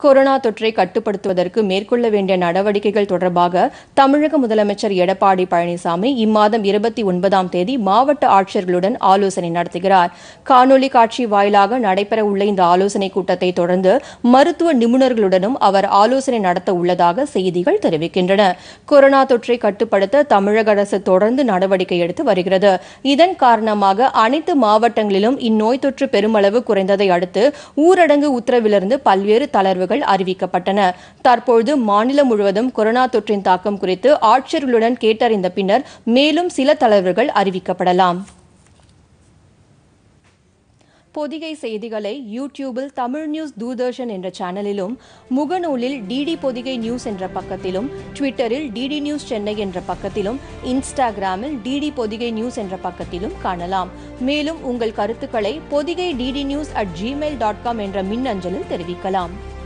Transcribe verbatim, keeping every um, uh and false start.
Corona தொற்றை கட்டுப்படுத்துவதற்கு மேற்கொள்ள வேண்டிய நடவடிக்கைகள் தொடர்பாக தமிழக முதலமைச்சர் எடப்பாடி பழனிசாமி இம்மாதம் இருபத்தி ஒன்பதாம் தேதி மாவட்ட ஆட்சியர்களுடன் ஆலோசனை நடத்துகிறார். காணொலி காட்சி வாயிலாக நடைபெறவுள்ள இந்த ஆலோசனைக் கூட்டத்தை தொடர்ந்து மருத்துவ நிபுணர்களுடனும் அவர் ஆலோசனை நடத்த உள்ளதாக செய்திகள் தெரிவிக்கின்றன. கொரோனா தொற்றை கட்டுப்படுத்த தமிழக அரசு தொடர்ந்து நடவடிக்கை எடுத்து வருகிறது. இதன் காரணமாக அனைத்து மாவட்டங்களிலும் இந்நோய் தொற்று பெருமளவு குறைந்ததை அடுத்து ஊரடங்கு உத்தரவிலிருந்து பல்வேறு தளர்வுகள் அறிவிக்கப்பட்டன. தற்போது மாநிலம் முழுவதும் கொரோனா தொற்றின் தாக்கம் குறித்து ஆட்சியர்களுடன் கேட்டறிந்த பின்னர் மேலும் சில தளர்வுகள் அறிவிக்கப்படலாம். பொதிகை செய்திகளை யூடியூபில் தமிழ் நியூஸ் தூர்தர்ஷன் என்ற சேனலிலும், முகநூலில் டிடி பொதிகை நியூஸ் என்ற பக்கத்திலும், ட்விட்டரில் டிடி நியூஸ் சென்னை என்ற பக்கத்திலும், இன்ஸ்டாகிராமில் டிடி பொதிகை நியூஸ் என்ற பக்கத்திலும் காணலாம். மேலும் உங்கள் கருத்துக்களை Podhigai DD news at gmail dot com என்ற மின்னஞ்சலில் தெரிவிக்கலாம்.